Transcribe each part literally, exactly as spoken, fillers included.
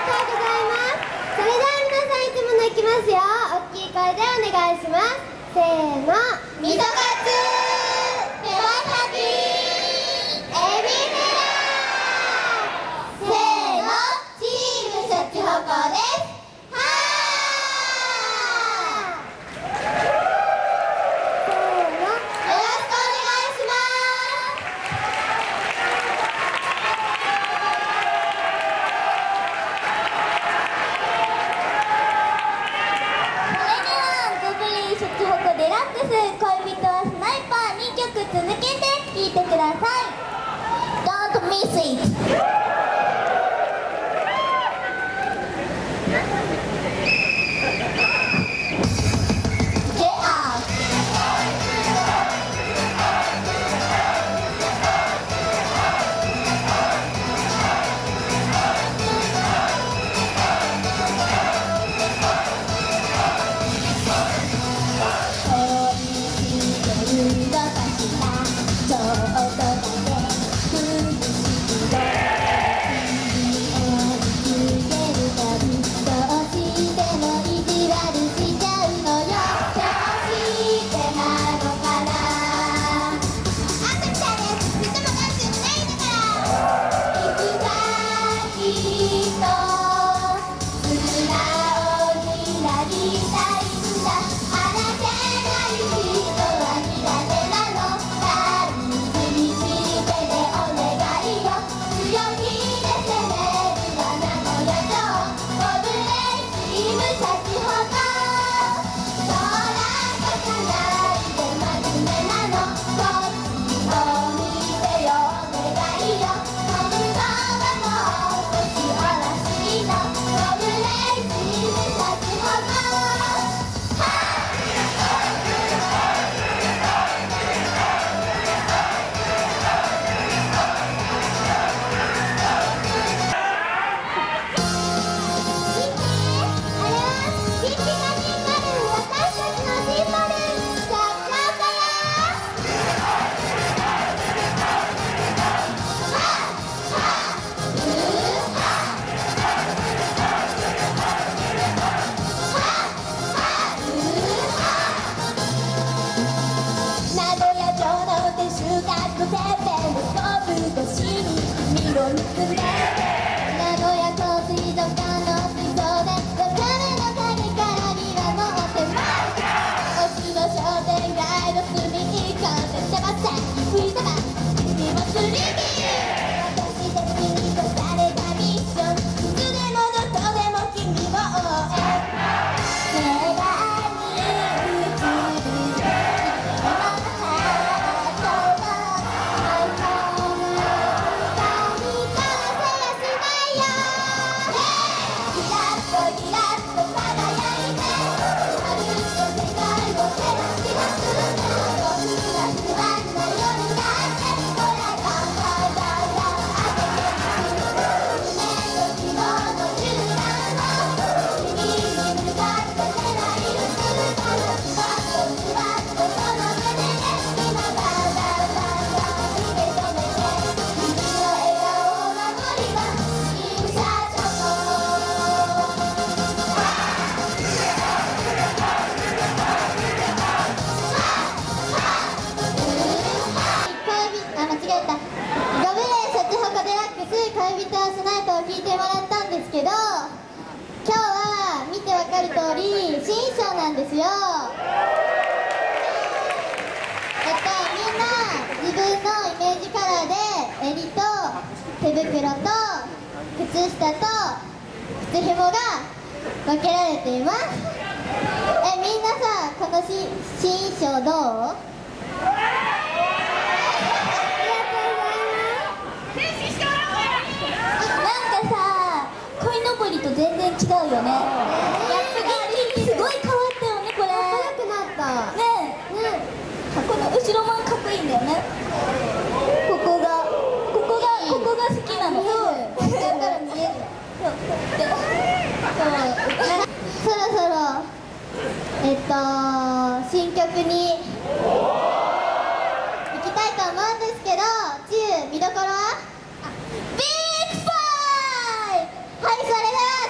見どころはビッグファイブ。はい、それでは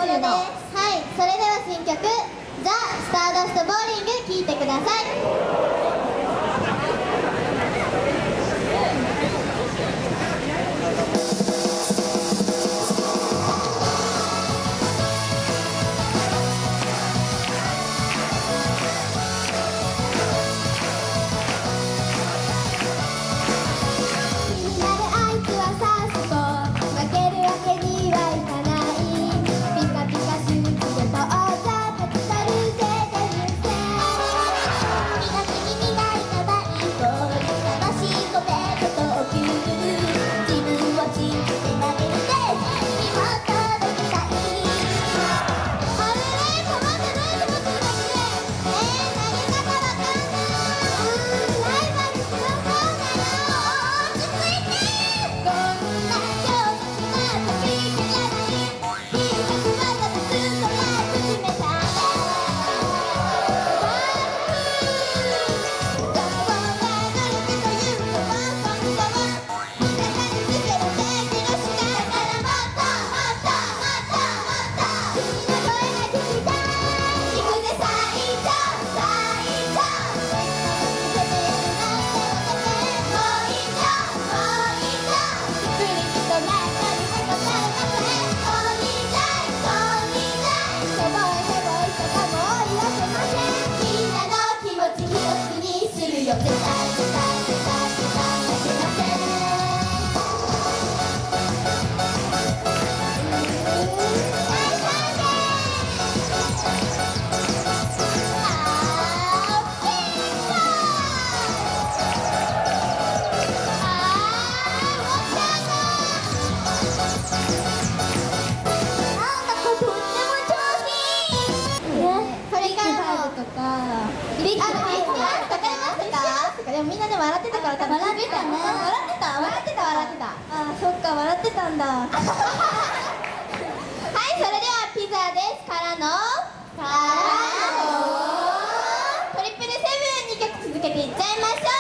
ことです。はい、それでは新曲「ザ・スターダスト・ボーリング」聴いてください。でもみんなで笑ってたから多分笑ってたね。笑ってた笑ってた笑ってた。ああそっか笑ってたんだ。はいそれではピザですからのからのトリプルセブンにきょく続けていっちゃいましょう。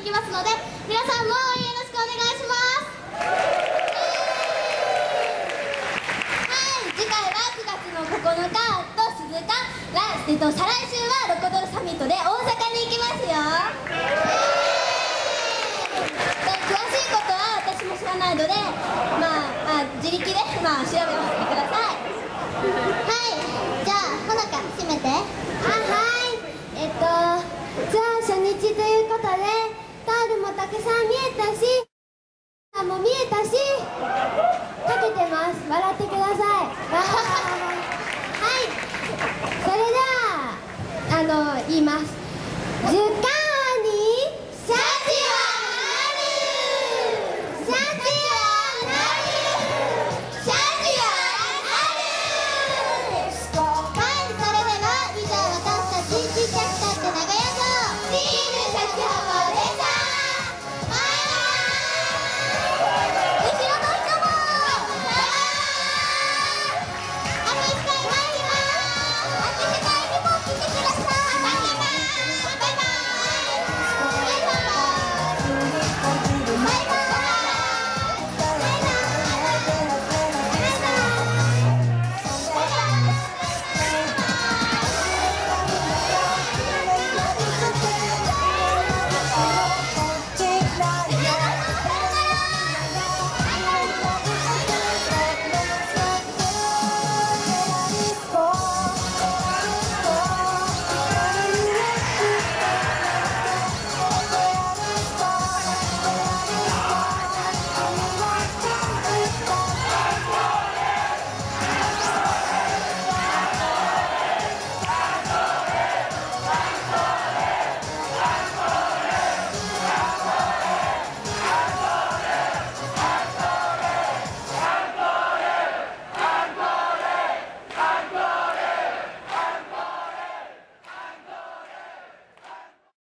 きますので、皆さんも応援よろしくお願いします。はい、次回はくがつのここのかと鈴鹿、来、えっと、再来週はロコドルサミットで大阪に行きますよ。詳しいことは私も知らないので、まあ、あ自力で、まあ、調べてみてください。はい、じゃあほのか締めて。あ、はい、えっとじゃあ初日ということでタオルもたくさん見えたし、